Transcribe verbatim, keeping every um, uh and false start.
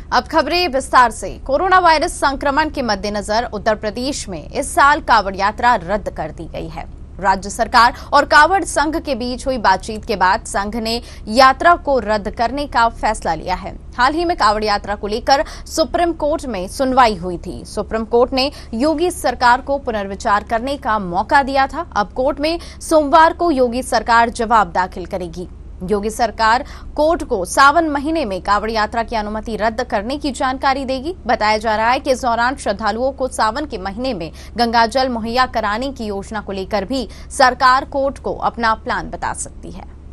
अब खबरें विस्तार से। कोरोना वायरस संक्रमण के मद्देनजर उत्तर प्रदेश में इस साल कावड़ यात्रा रद्द कर दी गई है। राज्य सरकार और कावड़ संघ के बीच हुई बातचीत के बाद संघ ने यात्रा को रद्द करने का फैसला लिया है। हाल ही में कावड़ यात्रा को लेकर सुप्रीम कोर्ट में सुनवाई हुई थी। सुप्रीम कोर्ट ने योगी सरकार को पुनर्विचार करने का मौका दिया था। अब कोर्ट में सोमवार को योगी सरकार जवाब दाखिल करेगी। योगी सरकार कोर्ट को सावन महीने में कावड़ यात्रा की अनुमति रद्द करने की जानकारी देगी। बताया जा रहा है कि इस दौरान श्रद्धालुओं को सावन के महीने में गंगाजल मुहैया कराने की योजना को लेकर भी सरकार कोर्ट को अपना प्लान बता सकती है।